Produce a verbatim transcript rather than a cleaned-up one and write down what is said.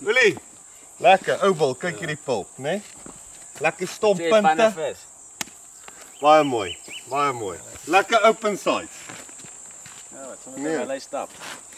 Willie, lekker. Obel, kijk hierdie pulp, né? Nee? Lekker stompunte. Baie mooi, baie mooi. Lekker open sides. Ja, wat sommer nee. Hulle stap.